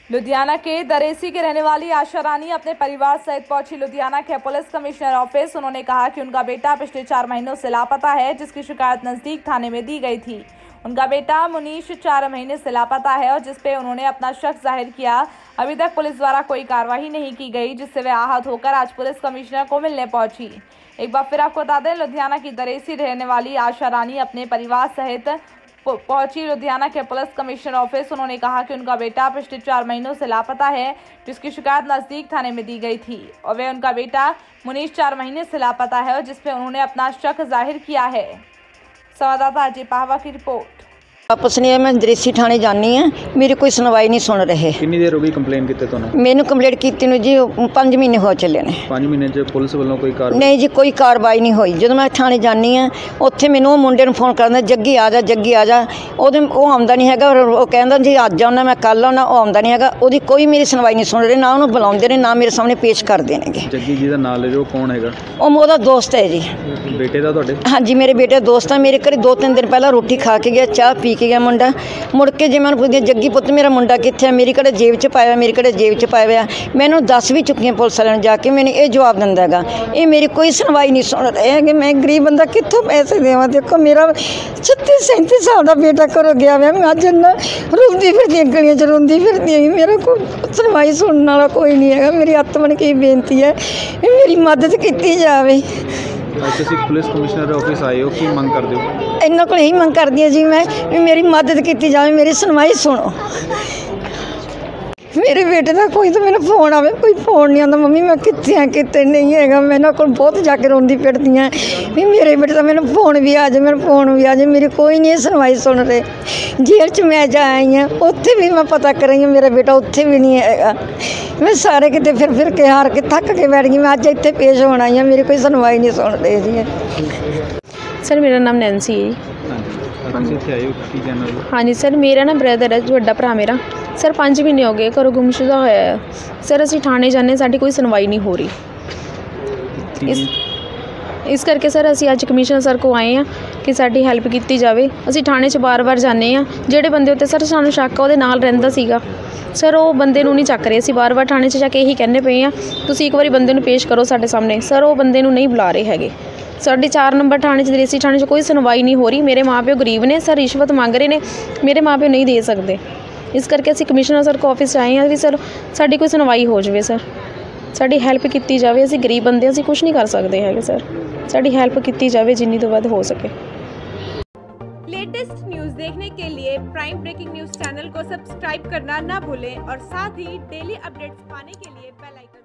लुधियाना के दरेसी के रहने वाली आशा रानी अपने परिवार सहित पहुंची लुधियाना के पुलिस कमिश्नर ऑफिस। उन्होंने कहा कि उनका बेटा पिछले 4 महीनों से लापता है, जिसकी शिकायत नजदीक थाने में दी गई थी। उनका बेटा मुनीश 4 महीने से लापता है और जिसपे उन्होंने अपना शक जाहिर किया। अभी तक पुलिस द्वारा कोई कार्रवाई नहीं की गई, जिससे वे आहत होकर आज पुलिस कमिश्नर को मिलने पहुंची। एक बार फिर आपको बता दें, लुधियाना की दरेसी रहने वाली आशा रानी अपने परिवार सहित पहुंची लुधियाना के पुलिस कमिश्नर ऑफिस। उन्होंने कहा कि उनका बेटा पिछले 4 महीनों से लापता है, जिसकी शिकायत नजदीक थाने में दी गई थी और वे उनका बेटा मुनीश 4 महीने से लापता है और जिसपे उन्होंने अपना शक जाहिर किया है। संवाददाता अजय पाहवा की रिपोर्ट। वापस नहीं है, मैं दरेसी थाने जानी है, मेरी कोई सुनवाई नहीं सुन रहे। कितनी देर हो गई कंप्लेन कीते ਤੁਹਾਨੂੰ? मैंने कंप्लेंट की जी 5 महीने हो चले ने। 5 महीने च पुलिस वालों कोई कार्रवाई नहीं जी, कोई कार्रवाई नहीं हुई। जो मैं थाने जानी है उत्थे मैनू मुंडे नूं फोन करदा, जग्गी आ जा, जग्गी आ जा। ਉਹ ਆਉਂਦਾ नहीं हैगा, ਉਹ ਕਹਿੰਦਾ जी ਅੱਜ ਆਉਣਾ, मैं कल आउना, ਉਹ ਆਉਂਦਾ नहीं हैगा। ਉਹਦੀ ਕੋਈ ਮੇਰੀ ਸੁਣਵਾਈ नहीं सुन रहे, ना ਉਹਨੂੰ ਬੁਲਾਉਂਦੇ ਨੇ, ਨਾ ਮੇਰੇ ਸਾਹਮਣੇ ਪੇਸ਼ ਕਰਦੇ ਨੇਗੇ। जग्गी जी ਦਾ नाम ले जो कौन हैगा? ਉਹ ਉਹਦਾ ਦੋਸਤ ਹੈ ਜੀ। बेटे ਦਾ ਤੁਹਾਡੇ? हाँ जी, मेरे बेटे दोस्त है। मेरे घर 2-3 दिन पहला रोटी खा के गया, चाह पी के गया मुंडा। मुड़ के जे मैं पुछदी जग्गी पुत्त मेरा मुंडा कित्थे है? मेरी घड़े जेब च पाया, मेरी घड़े जेब च पाया हुआ। मैनू दस भी चुकी पुलिस वाले ने जाके, मैंने ये जवाब दिंदा हैगा। ये मेरी कोई सुनवाई नहीं सुन रहे है कि मैं गरीब बंदा कित्थों पैसे देवां। देखो मेरा 36-37 साल का बेटा घरों गया हुआ, मैं अज इन्ना रोंदी फिरदी गलियां च रोंदी फिरदी, मेरा कोई सुनवाई सुनने वाला कोई नहीं है। मेरी हत्थ बन के बेनती है, मेरी मदद की जाए। ਤੁਸੀਂ पुलिस कमिश्नर ऑफिस आए हो, की मंग करते हो? इन्हों को यही मंग करती है जी मैं, मेरी मदद की जाए, मेरी सुनवाई सुनो। मेरे बेटे का कोई तो मैंने फोन आवे, कोई फोन नहीं आता। मम्मी मैं कितने हैं कितने नहीं है। मैं इन्हों को बहुत जाके रोंदी फिरती हैं भी मेरे बेटे का मैंने फोन भी आ जाए, मेरा फोन भी आ जाए। मेरी कोई नहीं सुनवाई सुन रहे। जेल च मैं जा आई हाँ, उत्थे भी मैं पता कर रही हूँ, मेरा बेटा उत्थे भी नहीं है। मैं सारे कितने फिर के हार के थक के बैठ गई। मैं अज इतने पेश होना आई हाँ, मेरी कोई सुनवाई नहीं सुन रही जी। सर मेरा नाम नैन्सी है। हाँ जी सर, मेरा ना ब्रदर है, बड़ा भरा मेरा। सर 5 महीने हो गए घरों गुमशुदा होया है। सर असीं थाने जाने, साडी कोई सुनवाई नहीं हो रही। इस करके सर असीं अज कमिश्नर सर को आए हैं कि साडी हैल्प की जाए। असीं थाने च बार-बार जाने हैं, जिहड़े बंदे उत्ते सर सानूं शक उहदे नाल रहिंदा सीगा, सर वो बंदे नूं नहीं चक रहे। असीं बार-बार थाने च जाके यही कहने पे हैं तुसीं एक बारी बंदे नूं पेश करो साडे सामने। सर वो बंदे नूं नहीं बुला रहे हैगे। साढ़े 4 नंबर थाने दरेसी थाने च कोई सुनवाई नहीं हो रही। मेरे माँ प्यो गरीब ने सर, रिश्वत मांग रहे ने, मेरे माँ प्यो नहीं दे सकते। इस करके असीं कमिश्नर सर को ऑफिस आए हैं भी सर साडी कोई सुनवाई हो जाए, सर साडी हैल्प की जाए। असीं गरीब बंदे, असीं कुछ नहीं कर सकते हैं सर, साडी हैल्प की जाए जिन्नी तो वध हो सके। लेटेस्ट न्यूज़ देखने के लिए प्राइम ब्रेकिंग न्यूज़ चैनल को सब्सक्राइब करना ना भूलें और साथ ही डेली अपडेट्स पाने के लिए बेल आइकन